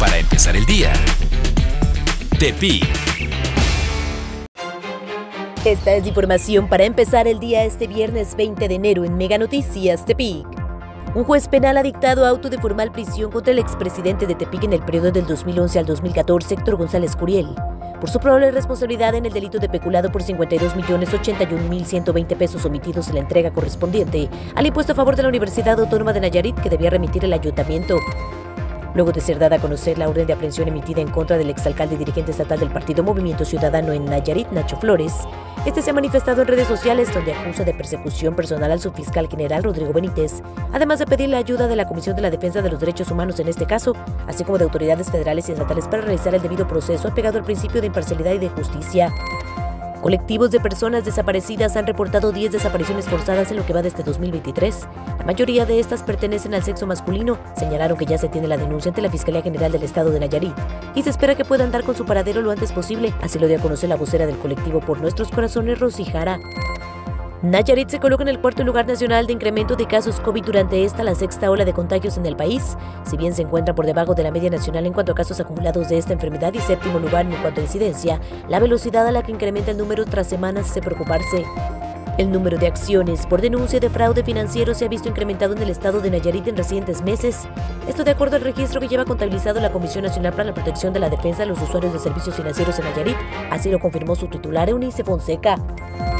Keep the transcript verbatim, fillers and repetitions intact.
para empezar el día. Tepic. Esta es información para empezar el día este viernes veinte de enero en Mega Noticias Tepic. Un juez penal ha dictado auto de formal prisión contra el expresidente de Tepic en el periodo del dos mil once al dos mil catorce, Héctor González Curiel, por su probable responsabilidad en el delito de peculado por cincuenta y dos millones ochenta y un mil ciento veinte pesos omitidos en la entrega correspondiente al impuesto a favor de la Universidad Autónoma de Nayarit que debía remitir el ayuntamiento. Luego de ser dada a conocer la orden de aprehensión emitida en contra del exalcalde y dirigente estatal del partido Movimiento Ciudadano en Nayarit, Nacho Flores, este se ha manifestado en redes sociales donde acusa de persecución personal al subfiscal general Rodrigo Benítez, además de pedir la ayuda de la Comisión de la Defensa de los Derechos Humanos en este caso, así como de autoridades federales y estatales para realizar el debido proceso apegado al principio de imparcialidad y de justicia. Colectivos de personas desaparecidas han reportado diez desapariciones forzadas en lo que va de este dos mil veintitrés. La mayoría de estas pertenecen al sexo masculino. Señalaron que ya se tiene la denuncia ante la Fiscalía General del Estado de Nayarit y se espera que puedan dar con su paradero lo antes posible. Así lo dio a conocer la vocera del colectivo Por Nuestros Corazones, Rosy Jara. Nayarit se coloca en el cuarto lugar nacional de incremento de casos COVID durante esta la sexta ola de contagios en el país, si bien se encuentra por debajo de la media nacional en cuanto a casos acumulados de esta enfermedad y séptimo lugar en cuanto a incidencia. La velocidad a la que incrementa el número tras semanas hace preocuparse. El número de acciones por denuncia de fraude financiero se ha visto incrementado en el estado de Nayarit en recientes meses. Esto de acuerdo al registro que lleva contabilizado la Comisión Nacional para la Protección de la Defensa de los Usuarios de Servicios Financieros en Nayarit, así lo confirmó su titular Eunice Fonseca.